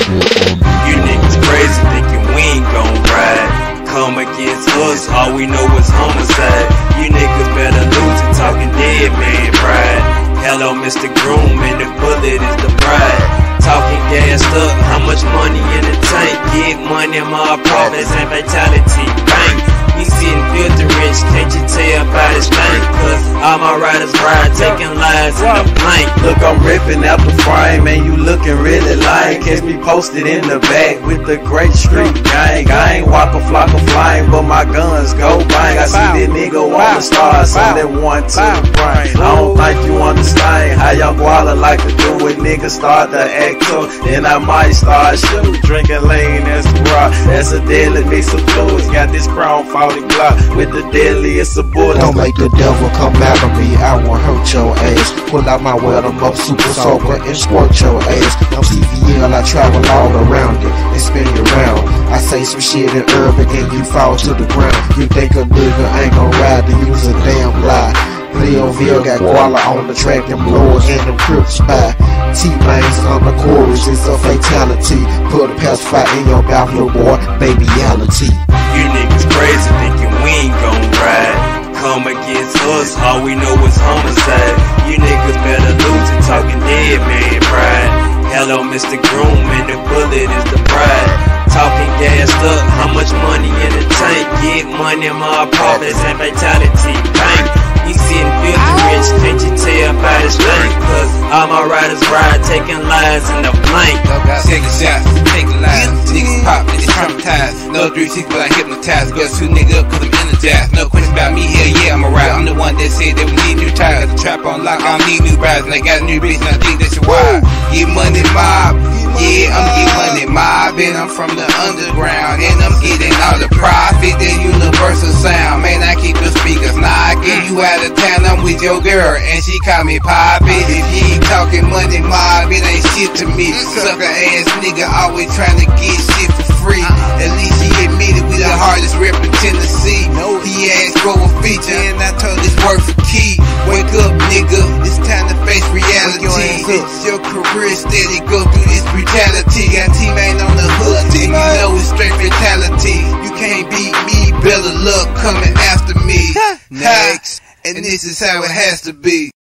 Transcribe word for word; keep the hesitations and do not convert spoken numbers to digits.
You niggas crazy thinking we ain't gon' ride. Come against us, all we know is homicide. You niggas better lose it, talking dead man pride. Hello, Mister Groom, and the bullet is the bride. Talking gassed up, how much money in the tank? Get money, my profits and fatality, bang. We sitting filthy rich, can't you tell by this thing? Cause all my riders ride, taking lives in the blank. Look, I'm ripping out the frame, and you looking really like. Catch me posted in the back with the great street gang. I ain't walk a flock of flame, but my guns go bang. I see that nigga wanna start, so that one to the brain. I don't think you understand how y'all Gualla like to do it. Niggas start to act up, then I might start shooting. Drinking lean, that's the rock, that's a deadly mix of fluids. Got this crown forty block with the deadliest of bullets. Don't make the devil come out of me, I won't hurt your ass. Pull out my well, I'm up super sober and squirt your ass. I'm C V L, I travel all around it and spin you around. I say some shit in urban and you fall to the ground. You think a nigga ain't gon' ride to use a damn lie. Vell got Gualla on the track, them blowers and them crips by. T-Bangs on the chorus, it's a fatality. Put a pacifier in your mouth, little boy, baby reality. You niggas crazy thinking we ain't gon' ride. Come against us, all we know is homicide. You niggas better lose it, talking dead man pride. Hello, Mister Groom, and the bullet is the bride. Talking gassed up, how much money in the tank? Get money, my profits and fatality, bang. We sitting filthy rich, can't you tell by this thing? Cause all my riders ride, taking lives in the blank. Taking shots, taking lives, niggas pop, niggas traumatized. No three six, but I hypnotized. Girls two niggas up cause I'm energized. No question about me, hell yeah, I'm a ride. I'm the one that said that we need new tires. The trap on lock, I don't need new rides. And I got a new bitch and I think that's why. Get money mob, yeah, I'm getting money mob. And I'm from the underground, and I'm getting all the profit. That universal sound, man, I keep the speakers knocking. You out of town, I'm with your girl, and she call me Poppy. If you ain't talking money mob, it ain't shit to me. Sucker ass nigga always trying to get shit for free. At least he admitted we the hardest rep in Tennessee. He asked for a feature, and I told this work for key. Wake up, nigga, it's time to face reality. It's your career steady, go through this brutality. Got teammate on the hood, then you know it's straight fatality. You can't beat me, better luck coming after me. Next, and this is how it has to be.